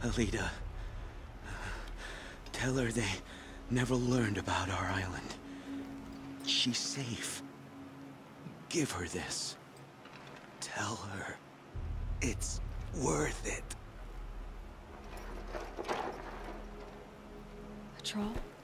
Alita, tell her they never learned about our island. She's safe. Give her this. Tell her it's worth it. A troll?